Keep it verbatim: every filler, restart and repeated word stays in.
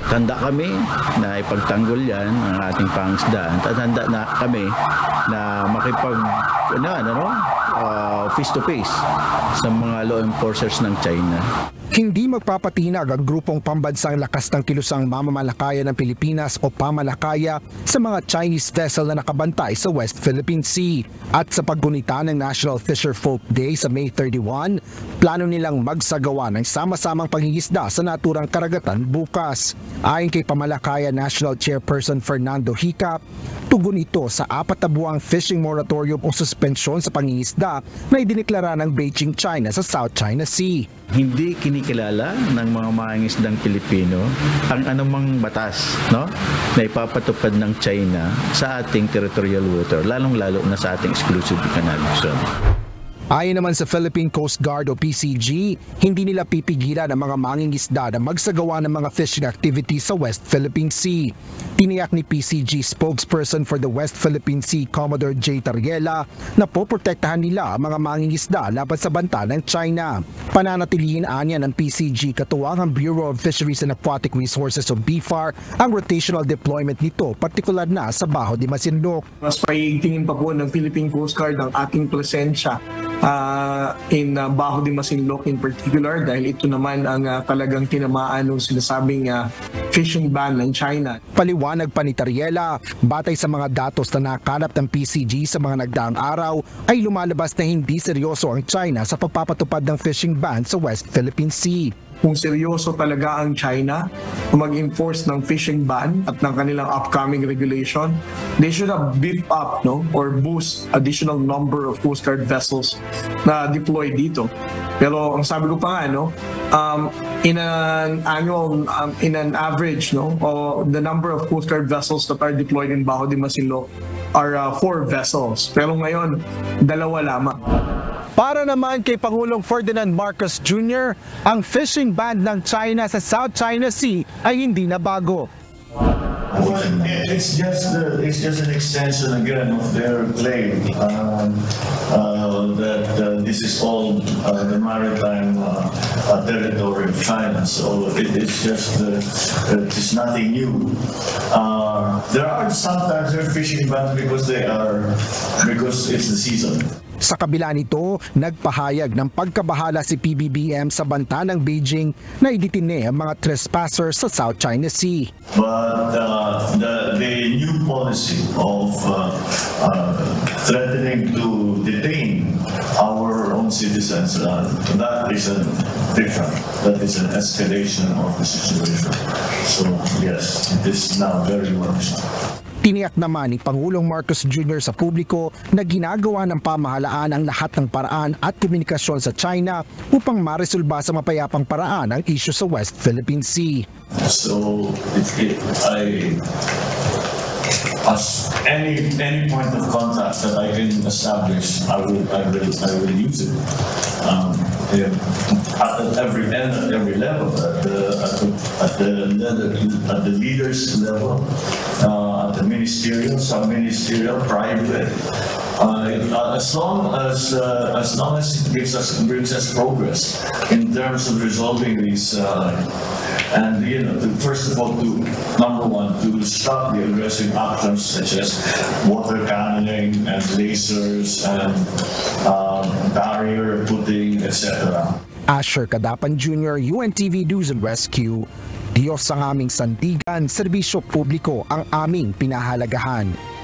Tanda kami na ipagtanggol yan ang ating pangisdaan. Tanda na kami na makipag ano, ano, uh, face to face sa mga law enforcers ng China. Hindi magpapatinag ang grupong pambansang lakas ng kilusang mamamalakaya ng Pilipinas o pamalakaya sa mga Chinese vessel na nakabantay sa West Philippine Sea. At sa paggunita ng National Fisherfolk Day sa May thirty-one, plano nilang magsagawa ng sama-samang pangingisda sa naturang karagatan bukas. Ayon kay Pamalakaya National Chairperson Fernando Hicap, tugon ito sa apat na buwang fishing moratorium o suspensyon sa pangingisda na idineklara ng Beijing, China sa South China Sea. Hindi kinikilala ng mga mangingisdang Pilipino ang anumang batas, no, na ipapatupad ng China sa ating territorial water, lalong-lalo na sa ating exclusive economic zone. Ayon naman sa Philippine Coast Guard o P C G, hindi nila pipigilan ang mga mangingisda na magsagawa ng mga fishing activities sa West Philippine Sea. Tiniyak ni P C G spokesperson for the West Philippine Sea, Commodore J. Tariela, na poprotektahan nila ang mga mangingisda laban sa banta ng China. Pananatilihin anya ng P C G katuwang ang Bureau of Fisheries and Aquatic Resources o B F A R ang rotational deployment nito, partikular na sa Baho de Masinloc. Mas paiigtingin pa po ng Philippine Coast Guard ang ating presensya Uh, in uh, Baho de Masinloc in particular, dahil ito naman ang uh, talagang tinamaan ng sinasabing uh, fishing ban ng China. Paliwanag pa ni Tariela, batay sa mga datos na nakalap ng P C G sa mga nagdaang araw, ay lumalabas na hindi seryoso ang China sa pagpapatupad ng fishing ban sa West Philippine Sea. Kung seryoso talaga ang China mag-enforce ng fishing ban at ng kanilang upcoming regulation, they should have beefed up, no, or boost additional number of Coast Guard vessels na deployed dito. Pero ang sabi ko pa nga, no, um, in an annual, um, in an average, no, or the number of Coast Guard vessels that are deployed in Baho de Masinloc are uh, four vessels. Pero ngayon, dalawa lamang. Para naman kay Pangulong Ferdinand Marcos Junior, ang fishing ban ng China sa South China Sea ay hindi na bago. Well, it's just uh, it's just an extension again of their claim um, uh, that uh, this is all uh, the maritime uh, uh, territory of China. So it, it's just uh, it's nothing new. Uh, there are sometimes they're fishing bans because they are because it's the season. Sa kabila nito, nagpahayag ng pagkabahala si P B B M sa banta ng Beijing na iditine ang mga trespassers sa South China Sea. But uh, the, the new policy of uh, uh, threatening to detain our own citizens, uh, that is a different, that is an escalation of the situation. So yes, it is now very much. Tiniyak naman ni Pangulong Marcos Junior sa publiko na ginagawa ng pamahalaan ang lahat ng paraan at komunikasyon sa China upang maresolba sa mapayapang paraan ang isyu sa West Philippine Sea. So, if it, I, as any any point of contact that I can establish, I will I will I will use it. Um, yeah, at every end, at every level, at the at the at the, at the leaders level, uh, at the ministerial, sub-ministerial, private. Uh, as long as uh, as long as it gives us brings us progress in terms of resolving these. Uh, And you know, to, first of all, to number one, to stop the aggressive actions such as water cannoning and lasers and um, barrier putting, et cetera. Asher Cadapan Junior, U N T V News and Rescue. Diyos ang aming sandigan, serbisyo publiko ang aming pinahalagahan.